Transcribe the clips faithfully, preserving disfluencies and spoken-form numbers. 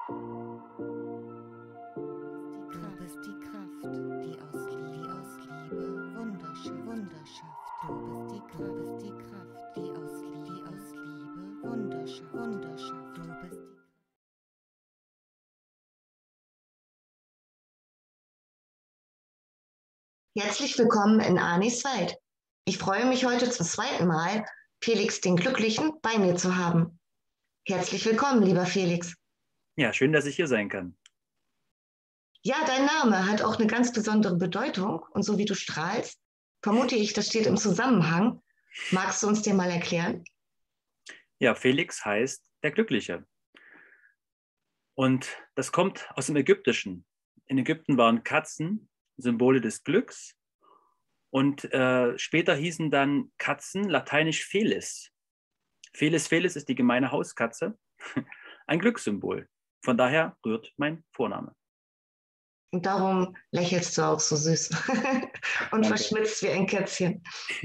Du bist die Kraft, die aus, die aus Liebe Wunderschaft, Wunderschaft. Du bist die, du bist die Kraft, die aus, die aus Liebe Wunderschaft, Wunderschaft. Du bist die Herzlich willkommen in Anis Welt. Ich freue mich heute zum zweiten Mal, Felix den Glücklichen bei mir zu haben. Herzlich willkommen, lieber Felix. Ja, schön, dass ich hier sein kann. Ja, dein Name hat auch eine ganz besondere Bedeutung und so wie du strahlst, vermute ich, das steht im Zusammenhang. Magst du uns den mal erklären? Ja, Felix heißt der Glückliche. Und das kommt aus dem Ägyptischen. In Ägypten waren Katzen Symbole des Glücks und äh, später hießen dann Katzen lateinisch Felis. Felis Felis ist die gemeine Hauskatze, ein Glückssymbol. Von daher rührt mein Vorname. Und darum lächelst du auch so süß und Danke. verschmitzt wie ein Kätzchen.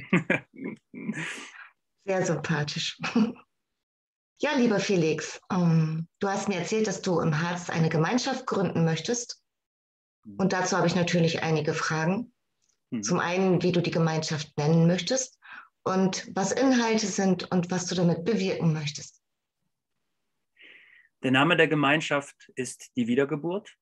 Sehr sympathisch. Ja, lieber Felix, ähm, du hast mir erzählt, dass du im Harz eine Gemeinschaft gründen möchtest. Und dazu habe ich natürlich einige Fragen. Mhm. Zum einen, wie du die Gemeinschaft nennen möchtest und was Inhalte sind und was du damit bewirken möchtest. Der Name der Gemeinschaft ist die Wiedergeburt.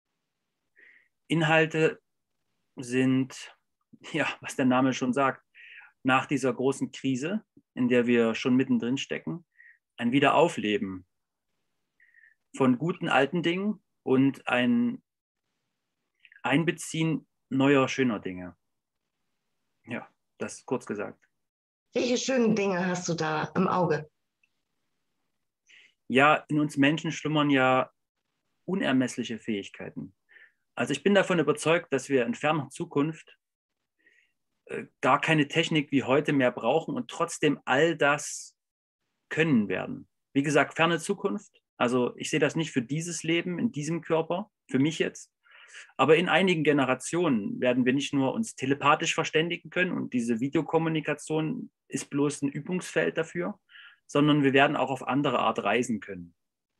Inhalte sind, ja, was der Name schon sagt, nach dieser großen Krise, in der wir schon mittendrin stecken, ein Wiederaufleben von guten alten Dingen und ein Einbeziehen neuer, schöner Dinge. Ja, das kurz gesagt. Welche schönen Dinge hast du da im Auge? Ja, in uns Menschen schlummern ja unermessliche Fähigkeiten. Also ich bin davon überzeugt, dass wir in ferner Zukunft äh, gar keine Technik wie heute mehr brauchen und trotzdem all das können werden. Wie gesagt, ferne Zukunft. Also ich sehe das nicht für dieses Leben, in diesem Körper, für mich jetzt. Aber in einigen Generationen werden wir nicht nur uns telepathisch verständigen können und diese Videokommunikation ist bloß ein Übungsfeld dafür, sondern wir werden auch auf andere Art reisen können.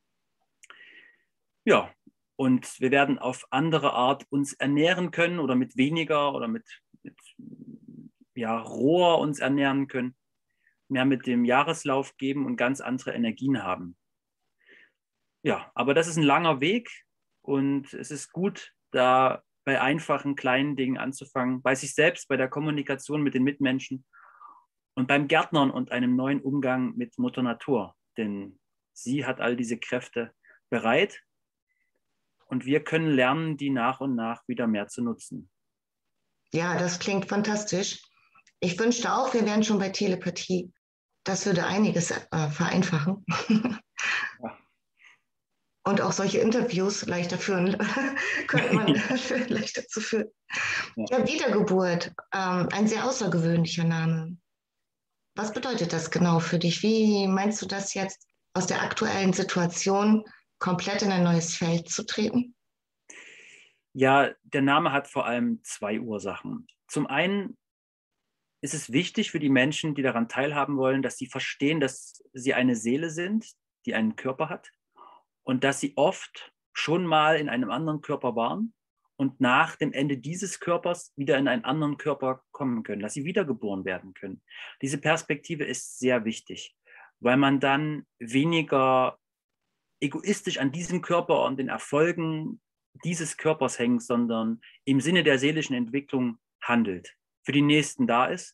Ja, und wir werden auf andere Art uns ernähren können oder mit weniger oder mit, mit ja, roher uns ernähren können, mehr mit dem Jahreslauf geben und ganz andere Energien haben. Ja, aber das ist ein langer Weg und es ist gut, da bei einfachen, kleinen Dingen anzufangen, bei sich selbst, bei der Kommunikation mit den Mitmenschen und beim Gärtnern und einem neuen Umgang mit Mutter Natur. Denn sie hat all diese Kräfte bereit und wir können lernen, die nach und nach wieder mehr zu nutzen. Ja, das klingt fantastisch. Ich wünschte auch, wir wären schon bei Telepathie. Das würde einiges äh, vereinfachen. Ja. Und auch solche Interviews leichter führen, könnte man Ja. leichter zu führen. Ja. Ja, Wiedergeburt, ähm, ein sehr außergewöhnlicher Name. Was bedeutet das genau für dich? Wie meinst du das jetzt aus der aktuellen Situation komplett in ein neues Feld zu treten? Ja, der Name hat vor allem zwei Ursachen. Zum einen ist es wichtig für die Menschen, die daran teilhaben wollen, dass sie verstehen, dass sie eine Seele sind, die einen Körper hat und dass sie oft schon mal in einem anderen Körper waren und nach dem Ende dieses Körpers wieder in einen anderen Körper kommen können, dass sie wiedergeboren werden können. Diese Perspektive ist sehr wichtig, weil man dann weniger egoistisch an diesem Körper und den Erfolgen dieses Körpers hängt, sondern im Sinne der seelischen Entwicklung handelt, für die Nächsten da ist.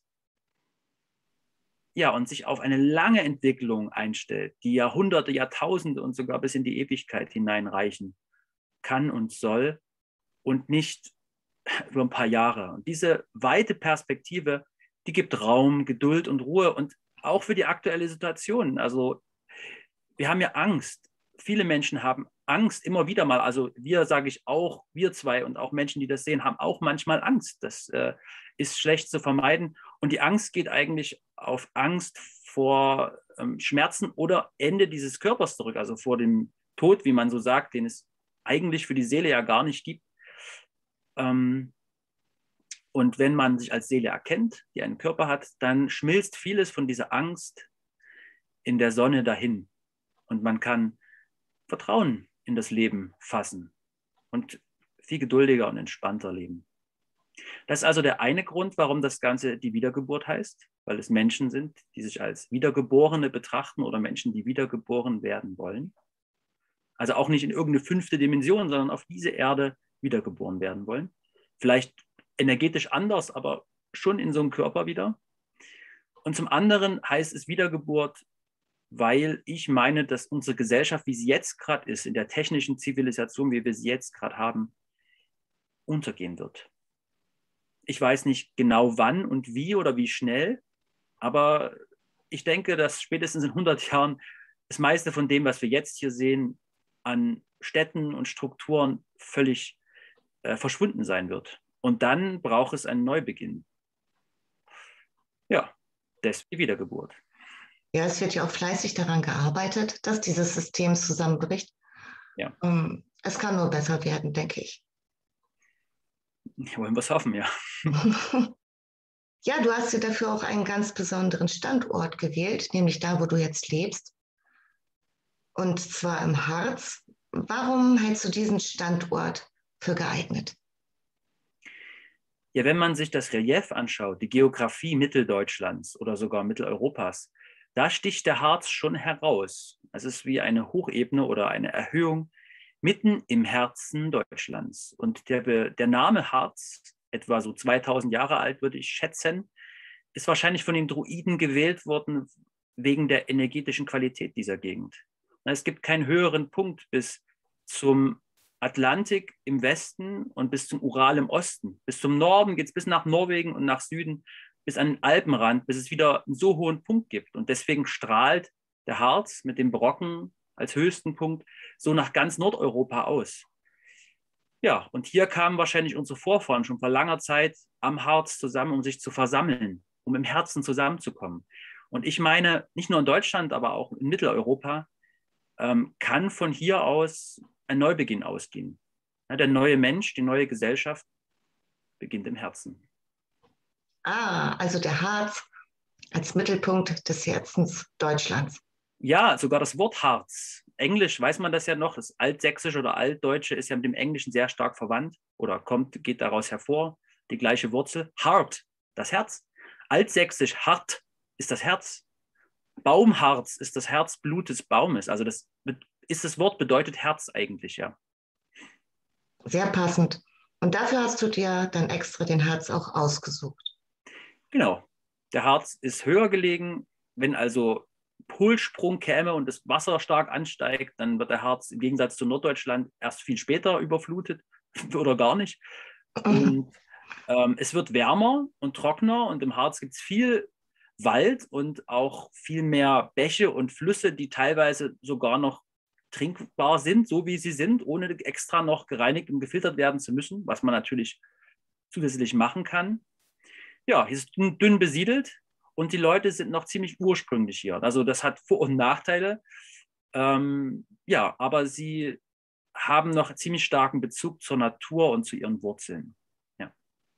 Ja, und sich auf eine lange Entwicklung einstellt, die Jahrhunderte, Jahrtausende und sogar bis in die Ewigkeit hineinreichen kann und soll und nicht über ein paar Jahre. Und diese weite Perspektive, die gibt Raum, Geduld und Ruhe und auch für die aktuelle Situation. Also wir haben ja Angst. Viele Menschen haben Angst immer wieder mal. Also wir, sage ich auch, wir zwei und auch Menschen, die das sehen, haben auch manchmal Angst. Das äh, ist schlecht zu vermeiden. Und die Angst geht eigentlich auf Angst vor ähm, Schmerzen oder Ende dieses Körpers zurück, also vor dem Tod, wie man so sagt, den es eigentlich für die Seele ja gar nicht gibt. Ähm, und wenn man sich als Seele erkennt, die einen Körper hat, dann schmilzt vieles von dieser Angst in der Sonne dahin. Und man kann vertrauen in das Leben fassen und viel geduldiger und entspannter leben. Das ist also der eine Grund, warum das Ganze die Wiedergeburt heißt, weil es Menschen sind, die sich als Wiedergeborene betrachten oder Menschen, die wiedergeboren werden wollen. Also auch nicht in irgendeine fünfte Dimension, sondern auf diese Erde wiedergeboren werden wollen. Vielleicht energetisch anders, aber schon in so einem Körper wieder. Und zum anderen heißt es Wiedergeburt, weil ich meine, dass unsere Gesellschaft, wie sie jetzt gerade ist, in der technischen Zivilisation, wie wir sie jetzt gerade haben, untergehen wird. Ich weiß nicht genau wann und wie oder wie schnell, aber ich denke, dass spätestens in hundert Jahren das meiste von dem, was wir jetzt hier sehen, an Städten und Strukturen völlig äh, verschwunden sein wird. Und dann braucht es einen Neubeginn. Ja, das ist die Wiedergeburt. Ja, es wird ja auch fleißig daran gearbeitet, dass dieses System zusammenbricht. Ja. Um, es kann nur besser werden, denke ich. Wollen wir es hoffen, ja. Ja, du hast dir dafür auch einen ganz besonderen Standort gewählt, nämlich da, wo du jetzt lebst. Und zwar im Harz. Warum hältst du diesen Standort für geeignet? Ja, wenn man sich das Relief anschaut, die Geografie Mitteldeutschlands oder sogar Mitteleuropas, da sticht der Harz schon heraus. Es ist wie eine Hochebene oder eine Erhöhung mitten im Herzen Deutschlands. Und der, der Name Harz, etwa so zweitausend Jahre alt, würde ich schätzen, ist wahrscheinlich von den Druiden gewählt worden wegen der energetischen Qualität dieser Gegend. Es gibt keinen höheren Punkt bis zum Atlantik im Westen und bis zum Ural im Osten. Bis zum Norden geht es bis nach Norwegen und nach Süden, bis an den Alpenrand, bis es wieder einen so hohen Punkt gibt. Und deswegen strahlt der Harz mit dem Brocken als höchsten Punkt so nach ganz Nordeuropa aus. Ja, und hier kamen wahrscheinlich unsere Vorfahren schon vor langer Zeit am Harz zusammen, um sich zu versammeln, um im Herzen zusammenzukommen. Und ich meine, nicht nur in Deutschland, aber auch in Mitteleuropa ähm, kann von hier aus ein Neubeginn ausgehen. Ja, der neue Mensch, die neue Gesellschaft beginnt im Herzen. Ah, also der Harz als Mittelpunkt des Herzens Deutschlands. Ja, sogar das Wort Harz. Englisch weiß man das ja noch, das Altsächsische oder Altdeutsche ist ja mit dem Englischen sehr stark verwandt oder kommt, geht daraus hervor, die gleiche Wurzel. Heart, das Herz. Altsächsisch hart ist das Herz. Baumharz ist das Herzblut des Baumes. Also das ist das Wort, bedeutet Herz eigentlich, ja. Sehr passend. Und dafür hast du dir dann extra den Harz auch ausgesucht. Genau. Der Harz ist höher gelegen. Wenn also Polsprung käme und das Wasser stark ansteigt, dann wird der Harz im Gegensatz zu Norddeutschland erst viel später überflutet oder gar nicht. Und ähm, es wird wärmer und trockener und im Harz gibt es viel Wald und auch viel mehr Bäche und Flüsse, die teilweise sogar noch trinkbar sind, so wie sie sind, ohne extra noch gereinigt und gefiltert werden zu müssen, was man natürlich zusätzlich machen kann. Ja, hier ist dünn besiedelt und die Leute sind noch ziemlich ursprünglich hier. Also das hat Vor- und Nachteile. Ähm, ja, aber sie haben noch ziemlich starken Bezug zur Natur und zu ihren Wurzeln. Ja,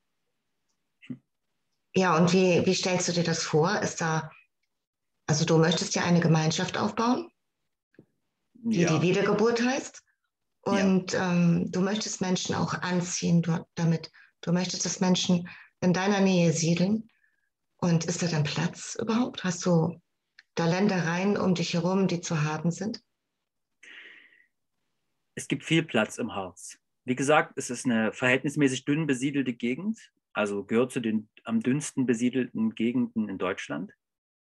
ja und wie, wie stellst du dir das vor? Ist da, also du möchtest ja eine Gemeinschaft aufbauen, die ja. die Wiedergeburt heißt. Und ja. ähm, du möchtest Menschen auch anziehen dort damit. Du möchtest, dass Menschen in deiner Nähe siedeln. Und ist da dann Platz überhaupt? Hast du da Ländereien um dich herum, die zu haben sind? Es gibt viel Platz im Harz. Wie gesagt, es ist eine verhältnismäßig dünn besiedelte Gegend, also gehört zu den am dünnsten besiedelten Gegenden in Deutschland.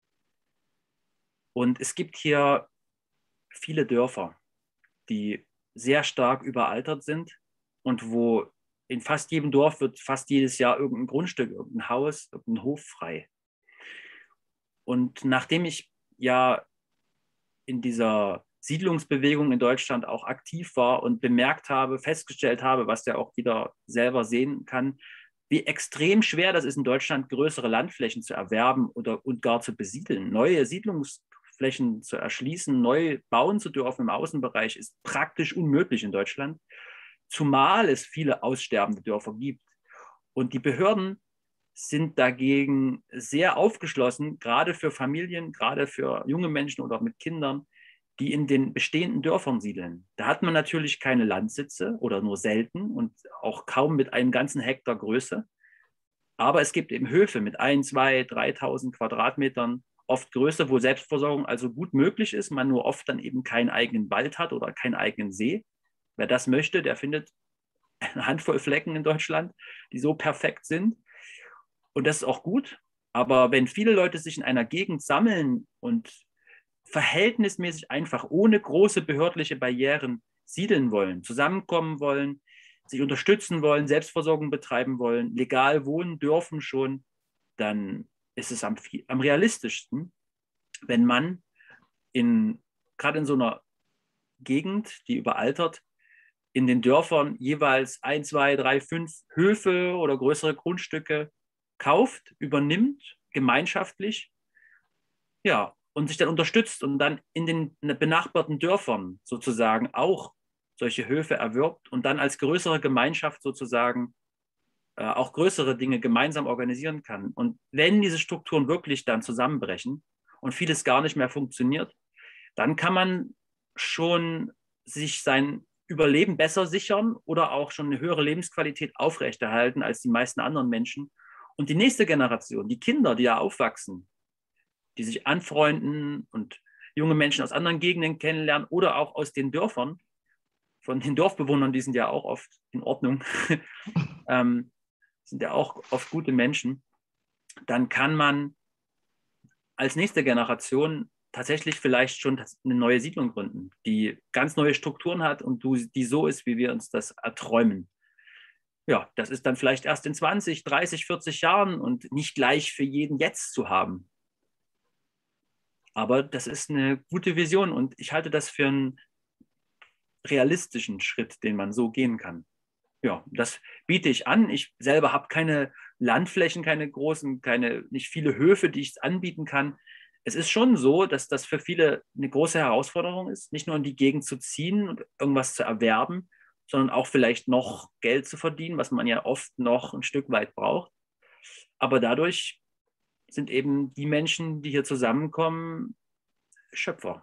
Und es gibt hier viele Dörfer, die sehr stark überaltert sind und wo in fast jedem Dorf wird fast jedes Jahr irgendein Grundstück, irgendein Haus, irgendein Hof frei. Und nachdem ich ja in dieser Siedlungsbewegung in Deutschland auch aktiv war und bemerkt habe, festgestellt habe, was der auch wieder selber sehen kann, wie extrem schwer das ist, in Deutschland größere Landflächen zu erwerben oder und gar zu besiedeln. Neue Siedlungsflächen zu erschließen, neu bauen zu dürfen im Außenbereich ist praktisch unmöglich in Deutschland, zumal es viele aussterbende Dörfer gibt. Und die Behörden sind dagegen sehr aufgeschlossen, gerade für Familien, gerade für junge Menschen oder mit Kindern, die in den bestehenden Dörfern siedeln. Da hat man natürlich keine Landsitze oder nur selten und auch kaum mit einem ganzen Hektar Größe. Aber es gibt eben Höfe mit ein, zwei, dreitausend Quadratmetern, oft größer, wo Selbstversorgung also gut möglich ist, man nur oft dann eben keinen eigenen Wald hat oder keinen eigenen See. Wer das möchte, der findet eine Handvoll Flecken in Deutschland, die so perfekt sind. Und das ist auch gut. Aber wenn viele Leute sich in einer Gegend sammeln und verhältnismäßig einfach, ohne große behördliche Barrieren siedeln wollen, zusammenkommen wollen, sich unterstützen wollen, Selbstversorgung betreiben wollen, legal wohnen dürfen schon, dann ist es am, am realistischsten, wenn man in, gerade in so einer Gegend, die überaltert, in den Dörfern jeweils ein, zwei, drei, fünf Höfe oder größere Grundstücke kauft, übernimmt, gemeinschaftlich, ja, und sich dann unterstützt und dann in den benachbarten Dörfern sozusagen auch solche Höfe erwirbt und dann als größere Gemeinschaft sozusagen äh, auch größere Dinge gemeinsam organisieren kann. Und wenn diese Strukturen wirklich dann zusammenbrechen und vieles gar nicht mehr funktioniert, dann kann man schon sich sein Überleben besser sichern oder auch schon eine höhere Lebensqualität aufrechterhalten als die meisten anderen Menschen. Und die nächste Generation, die Kinder, die ja aufwachsen, die sich anfreunden und junge Menschen aus anderen Gegenden kennenlernen oder auch aus den Dörfern, von den Dorfbewohnern, die sind ja auch oft in Ordnung, ähm, sind ja auch oft gute Menschen, dann kann man als nächste Generation tatsächlich vielleicht schon eine neue Siedlung gründen, die ganz neue Strukturen hat und die so ist, wie wir uns das erträumen. Ja, das ist dann vielleicht erst in zwanzig, dreißig, vierzig Jahren und nicht gleich für jeden jetzt zu haben. Aber das ist eine gute Vision und ich halte das für einen realistischen Schritt, den man so gehen kann. Ja, das biete ich an. Ich selber habe keine Landflächen, keine großen, keine, nicht viele Höfe, die ich anbieten kann. Es ist schon so, dass das für viele eine große Herausforderung ist, nicht nur in die Gegend zu ziehen und irgendwas zu erwerben, sondern auch vielleicht noch Geld zu verdienen, was man ja oft noch ein Stück weit braucht. Aber dadurch sind eben die Menschen, die hier zusammenkommen, Schöpfer.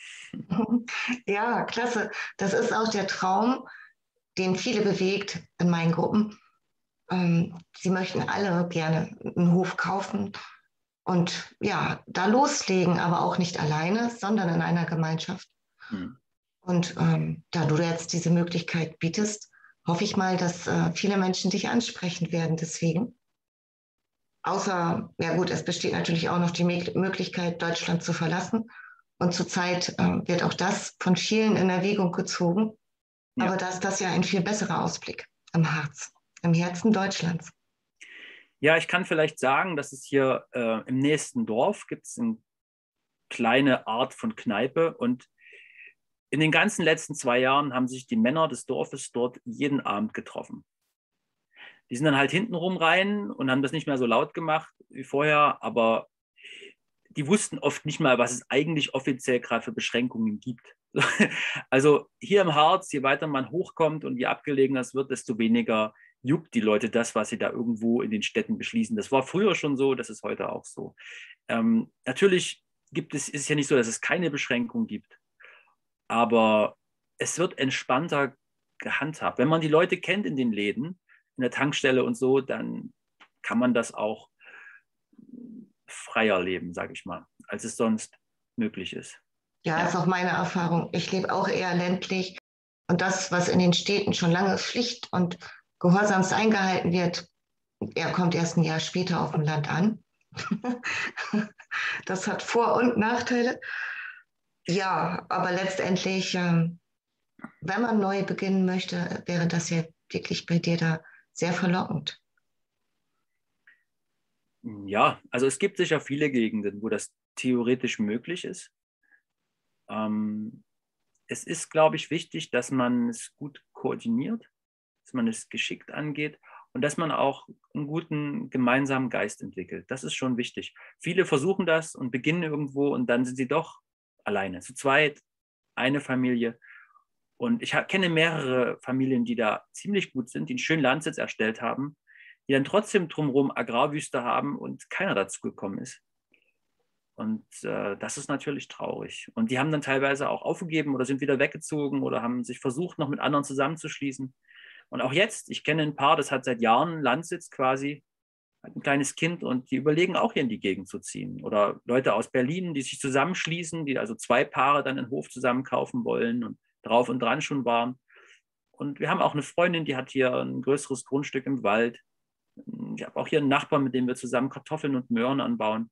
Ja, klasse. Das ist auch der Traum, den viele bewegt in meinen Gruppen. Ähm, sie möchten alle gerne einen Hof kaufen und ja, da loslegen, aber auch nicht alleine, sondern in einer Gemeinschaft. Hm. Und ähm, da du jetzt diese Möglichkeit bietest, hoffe ich mal, dass äh, viele Menschen dich ansprechen werden deswegen. Außer, ja gut, es besteht natürlich auch noch die Möglichkeit, Deutschland zu verlassen. Und zurzeit äh, wird auch das von vielen in Erwägung gezogen. Ja. Aber da ist das ja ein viel besserer Ausblick am Harz, im Herzen Deutschlands. Ja, ich kann vielleicht sagen, dass es hier äh, im nächsten Dorf gibt es eine kleine Art von Kneipe und in den ganzen letzten zwei Jahren haben sich die Männer des Dorfes dort jeden Abend getroffen. Die sind dann halt hintenrum rein und haben das nicht mehr so laut gemacht wie vorher, aber die wussten oft nicht mal, was es eigentlich offiziell gerade für Beschränkungen gibt. Also hier im Harz, je weiter man hochkommt und je abgelegener es wird, desto weniger juckt die Leute das, was sie da irgendwo in den Städten beschließen. Das war früher schon so, das ist heute auch so. Ähm, natürlich gibt es, ist es ja nicht so, dass es keine Beschränkung gibt, aber es wird entspannter gehandhabt. Wenn man die Leute kennt in den Läden, in der Tankstelle und so, dann kann man das auch freier leben, sage ich mal, als es sonst möglich ist. Ja, ja, ist auch meine Erfahrung. Ich lebe auch eher ländlich und das, was in den Städten schon lange Pflicht und gehorsamst eingehalten wird, er kommt erst ein Jahr später auf dem Land an. Das hat Vor- und Nachteile. Ja, aber letztendlich, ähm, wenn man neu beginnen möchte, wäre das ja wirklich bei dir da sehr verlockend. Ja, also es gibt sicher viele Gegenden, wo das theoretisch möglich ist. Ähm, es ist, glaube ich, wichtig, dass man es gut koordiniert, dass man es geschickt angeht und dass man auch einen guten gemeinsamen Geist entwickelt. Das ist schon wichtig. Viele versuchen das und beginnen irgendwo und dann sind sie doch alleine, zu zweit, eine Familie. Und ich kenne mehrere Familien, die da ziemlich gut sind, die einen schönen Landsitz erstellt haben, die dann trotzdem drumherum Agrarwüste haben und keiner dazu gekommen ist. Und äh, das ist natürlich traurig. Und die haben dann teilweise auch aufgegeben oder sind wieder weggezogen oder haben sich versucht, noch mit anderen zusammenzuschließen. Und auch jetzt, ich kenne ein Paar, das hat seit Jahren Landsitz quasi, hat ein kleines Kind und die überlegen auch hier in die Gegend zu ziehen. Oder Leute aus Berlin, die sich zusammenschließen, die also zwei Paare dann einen Hof zusammen kaufen wollen und drauf und dran schon waren. Und wir haben auch eine Freundin, die hat hier ein größeres Grundstück im Wald. Ich habe auch hier einen Nachbarn, mit dem wir zusammen Kartoffeln und Möhren anbauen.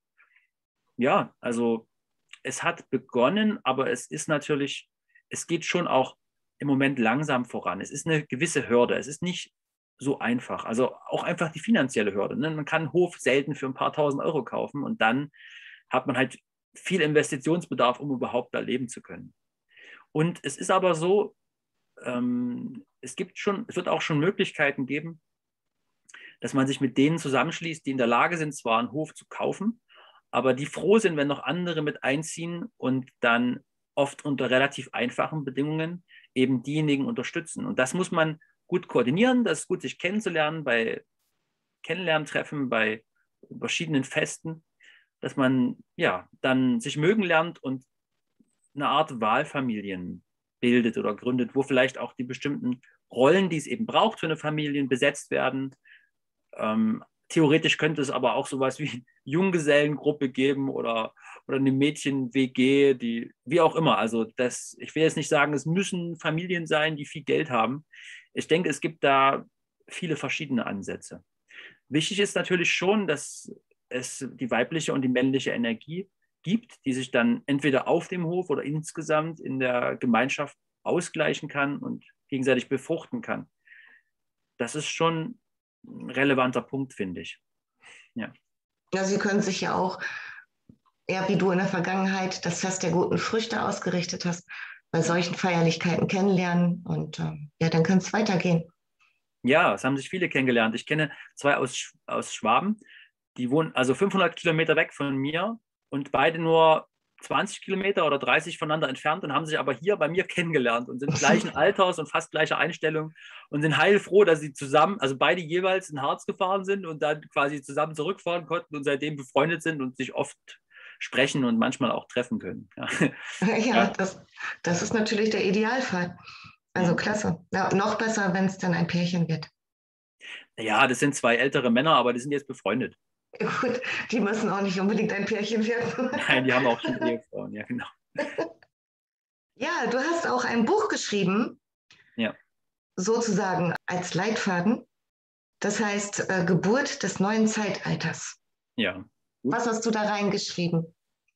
Ja, also es hat begonnen, aber es ist natürlich, es geht schon auch im Moment langsam voran. Es ist eine gewisse Hürde. Es ist nicht so einfach. Also auch einfach die finanzielle Hürde. Ne? Man kann einen Hof selten für ein paar tausend Euro kaufen und dann hat man halt viel Investitionsbedarf, um überhaupt da leben zu können. Und es ist aber so, ähm, es gibt schon, es wird auch schon Möglichkeiten geben, dass man sich mit denen zusammenschließt, die in der Lage sind, zwar einen Hof zu kaufen, aber die froh sind, wenn noch andere mit einziehen und dann oft unter relativ einfachen Bedingungen eben diejenigen unterstützen. Und das muss man gut koordinieren, das ist gut, sich kennenzulernen bei Kennenlerntreffen, bei verschiedenen Festen, dass man ja dann sich mögen lernt und eine Art Wahlfamilien bildet oder gründet, wo vielleicht auch die bestimmten Rollen, die es eben braucht für eine Familie, besetzt werden. Ähm, theoretisch könnte es aber auch sowas wie Junggesellengruppe geben oder, oder eine Mädchen-W G, die, wie auch immer. Also das, ich will jetzt nicht sagen, es müssen Familien sein, die viel Geld haben. Ich denke, es gibt da viele verschiedene Ansätze. Wichtig ist natürlich schon, dass es die weibliche und die männliche Energie gibt, die sich dann entweder auf dem Hof oder insgesamt in der Gemeinschaft ausgleichen kann und gegenseitig befruchten kann. Das ist schon ein relevanter Punkt, finde ich. Ja. Ja, Sie können sich ja auch, ja, wie du in der Vergangenheit das Fest der guten Früchte ausgerichtet hast, bei solchen Feierlichkeiten kennenlernen und ähm, ja, dann kann es weitergehen. Ja, es haben sich viele kennengelernt. Ich kenne zwei aus, aus Schwaben, die wohnen also fünfhundert Kilometer weg von mir und beide nur zwanzig Kilometer oder dreißig voneinander entfernt und haben sich aber hier bei mir kennengelernt und sind gleichen Alters und fast gleicher Einstellung und sind heilfroh, dass sie zusammen, also beide jeweils in Harz gefahren sind und dann quasi zusammen zurückfahren konnten und seitdem befreundet sind und sich oft sprechen und manchmal auch treffen können. Ja, Ja, ja. das, das ist natürlich der Idealfall. Also klasse. Ja, noch besser, wenn es dann ein Pärchen wird. Ja, das sind zwei ältere Männer, aber die sind jetzt befreundet. Gut, die müssen auch nicht unbedingt ein Pärchen werden. Nein, die haben auch schon Ehefrauen, ja, genau. Ja, du hast auch ein Buch geschrieben, Ja. sozusagen als Leitfaden. Das heißt äh, Geburt des neuen Zeitalters. Ja. Was hast du da reingeschrieben?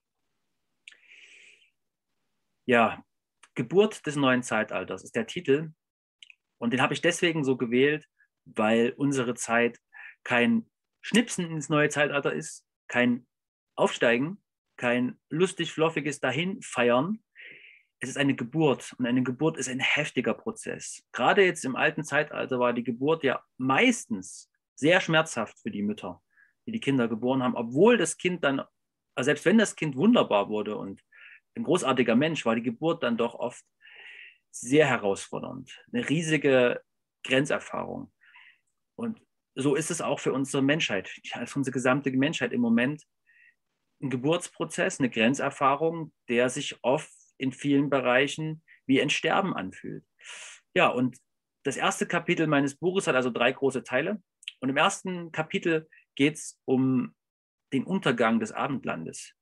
Ja, Geburt des neuen Zeitalters ist der Titel. Und den habe ich deswegen so gewählt, weil unsere Zeit kein Schnipsen ins neue Zeitalter ist, kein Aufsteigen, kein lustig fluffiges Dahinfeiern. Es ist eine Geburt und eine Geburt ist ein heftiger Prozess. Gerade jetzt im alten Zeitalter war die Geburt ja meistens sehr schmerzhaft für die Mütter, die die Kinder geboren haben, obwohl das Kind dann, also selbst wenn das Kind wunderbar wurde und ein großartiger Mensch, war die Geburt dann doch oft sehr herausfordernd, eine riesige Grenzerfahrung. Und so ist es auch für unsere Menschheit, für unsere gesamte Menschheit im Moment ein Geburtsprozess, eine Grenzerfahrung, der sich oft in vielen Bereichen wie ein Sterben anfühlt. Ja, und das erste Kapitel meines Buches hat also drei große Teile. Und im ersten Kapitel geht es um den Untergang des Abendlandes.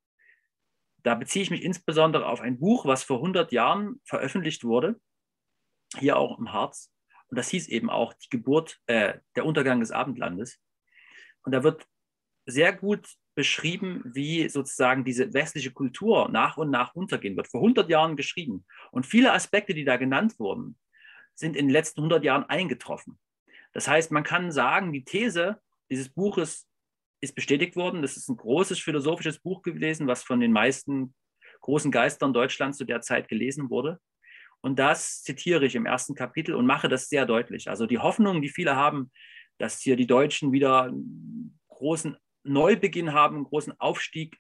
Da beziehe ich mich insbesondere auf ein Buch, was vor hundert Jahren veröffentlicht wurde, hier auch im Harz. Und das hieß eben auch die Geburt, äh, der Untergang des Abendlandes. Und da wird sehr gut beschrieben, wie sozusagen diese westliche Kultur nach und nach untergehen wird. Vor hundert Jahren geschrieben. Und viele Aspekte, die da genannt wurden, sind in den letzten hundert Jahren eingetroffen. Das heißt, man kann sagen, die These dieses Buches ist bestätigt worden. Das ist ein großes philosophisches Buch gewesen, was von den meisten großen Geistern Deutschlands zu der Zeit gelesen wurde. Und das zitiere ich im ersten Kapitel und mache das sehr deutlich. Also die Hoffnung, die viele haben, dass hier die Deutschen wieder einen großen Neubeginn haben, einen großen Aufstieg,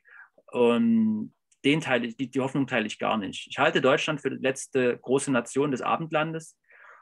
und den teile ich, die, die Hoffnung teile ich gar nicht. Ich halte Deutschland für die letzte große Nation des Abendlandes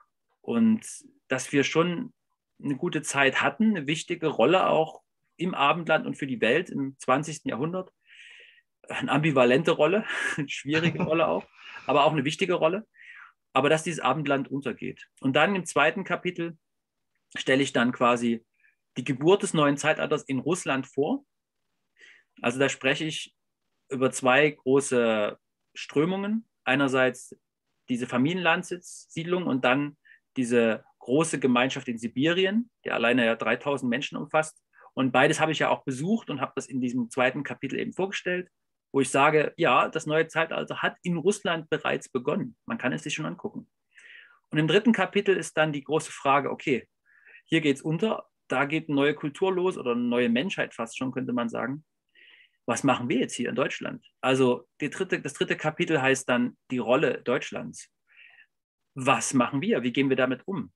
und dass wir schon eine gute Zeit hatten, eine wichtige Rolle auch im Abendland und für die Welt im zwanzigsten Jahrhundert. eine ambivalente Rolle, eine schwierige Rolle auch, aber auch eine wichtige Rolle. Aber dass dieses Abendland untergeht. Und dann im zweiten Kapitel stelle ich dann quasi die Geburt des neuen Zeitalters in Russland vor. Also da spreche ich über zwei große Strömungen. Einerseits diese Familienlandsiedlung und dann diese große Gemeinschaft in Sibirien, die alleine ja dreitausend Menschen umfasst. Und beides habe ich ja auch besucht und habe das in diesem zweiten Kapitel eben vorgestellt, wo ich sage, ja, das neue Zeitalter hat in Russland bereits begonnen. Man kann es sich schon angucken. Und im dritten Kapitel ist dann die große Frage, okay, hier geht es unter, da geht eine neue Kultur los oder eine neue Menschheit fast schon, könnte man sagen. Was machen wir jetzt hier in Deutschland? Also die dritte, das dritte Kapitel heißt dann die Rolle Deutschlands. Was machen wir? Wie gehen wir damit um?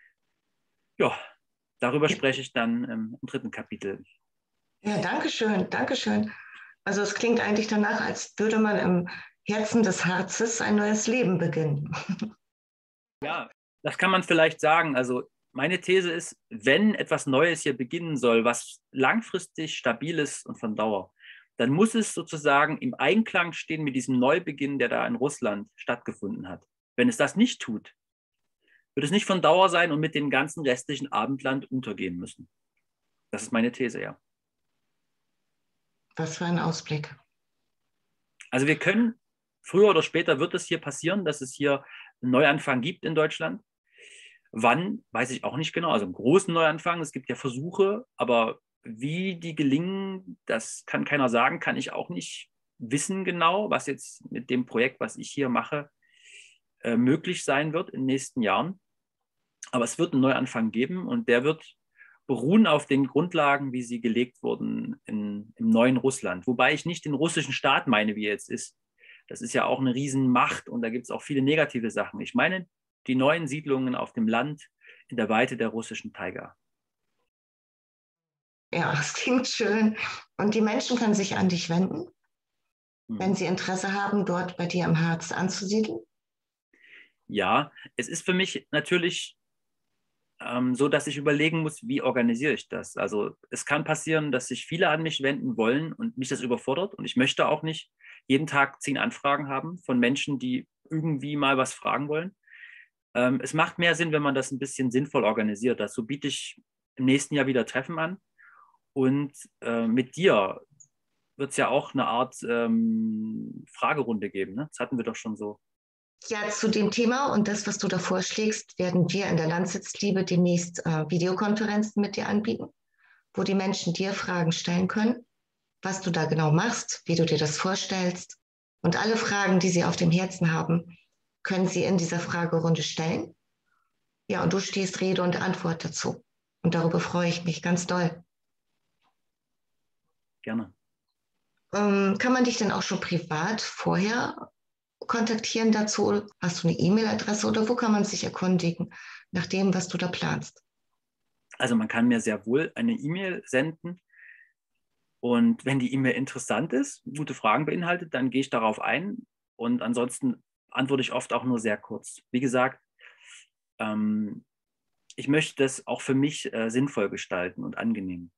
Ja, darüber spreche ich dann ähm, im dritten Kapitel. Ja, danke schön, danke schön. Also es klingt eigentlich danach, als würde man im Herzen des Harzes ein neues Leben beginnen. Ja, das kann man vielleicht sagen. Also meine These ist, wenn etwas Neues hier beginnen soll, was langfristig stabil ist und von Dauer, dann muss es sozusagen im Einklang stehen mit diesem Neubeginn, der da in Russland stattgefunden hat. Wenn es das nicht tut, wird es nicht von Dauer sein und mit dem ganzen restlichen Abendland untergehen müssen. Das ist meine These, ja. Was für ein Ausblick. Also wir können, früher oder später wird es hier passieren, dass es hier einen Neuanfang gibt in Deutschland. Wann, weiß ich auch nicht genau. Also einen großen Neuanfang, es gibt ja Versuche, aber wie die gelingen, das kann keiner sagen, kann ich auch nicht wissen genau, was jetzt mit dem Projekt, was ich hier mache, äh, möglich sein wird in den nächsten Jahren. Aber es wird einen Neuanfang geben und der wird beruhen auf den Grundlagen, wie sie gelegt wurden in, im neuen Russland. Wobei ich nicht den russischen Staat meine, wie er jetzt ist. Das ist ja auch eine Riesenmacht und da gibt es auch viele negative Sachen. Ich meine die neuen Siedlungen auf dem Land in der Weite der russischen Taiga. Ja, das klingt schön. Und die Menschen können sich an dich wenden, Hm. wenn sie Interesse haben, dort bei dir im Harz anzusiedeln? Ja, es ist für mich natürlich ähm, so, dass ich überlegen muss, wie organisiere ich das. Also es kann passieren, dass sich viele an mich wenden wollen und mich das überfordert. Und ich möchte auch nicht jeden Tag zehn Anfragen haben von Menschen, die irgendwie mal was fragen wollen. Ähm, es macht mehr Sinn, wenn man das ein bisschen sinnvoll organisiert. Dazu biete ich im nächsten Jahr wieder Treffen an. Und äh, mit dir wird es ja auch eine Art ähm, Fragerunde geben. Ne? Das hatten wir doch schon so. Ja, zu dem Thema und das, was du da vorschlägst, werden wir in der Landsitzliebe demnächst äh, Videokonferenzen mit dir anbieten, wo die Menschen dir Fragen stellen können, was du da genau machst, wie du dir das vorstellst. Und alle Fragen, die sie auf dem Herzen haben, können sie in dieser Fragerunde stellen. Ja, und du stehst Rede und Antwort dazu. Und darüber freue ich mich ganz doll. Gerne. Ähm, kann man dich denn auch schon privat vorher kontaktieren dazu? Hast du eine E-Mail-Adresse oder wo kann man sich erkundigen nach dem, was du da planst? Also man kann mir sehr wohl eine E-Mail senden und wenn die E-Mail interessant ist, gute Fragen beinhaltet, dann gehe ich darauf ein und ansonsten antworte ich oft auch nur sehr kurz. Wie gesagt, ähm, ich möchte das auch für mich äh, sinnvoll gestalten und angenehm.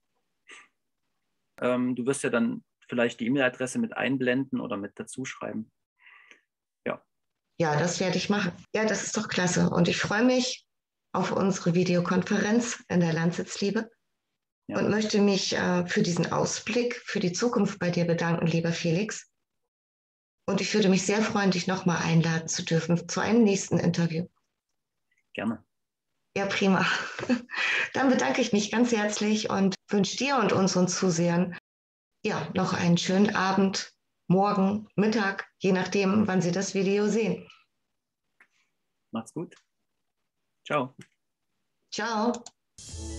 Ähm, du wirst ja dann vielleicht die E-Mail-Adresse mit einblenden oder mit dazu schreiben. Ja. Ja, das werde ich machen. Ja, das ist doch klasse. Und ich freue mich auf unsere Videokonferenz in der Landsitzliebe ja. und möchte mich äh, für diesen Ausblick, für die Zukunft bei dir bedanken, lieber Felix. Und ich würde mich sehr freuen, dich nochmal einladen zu dürfen zu einem nächsten Interview. Gerne. Ja, prima. Dann bedanke ich mich ganz herzlich und wünsche dir und unseren Zusehern ja, noch einen schönen Abend, morgen, Mittag, je nachdem, wann Sie das Video sehen. Macht's gut. Ciao. Ciao.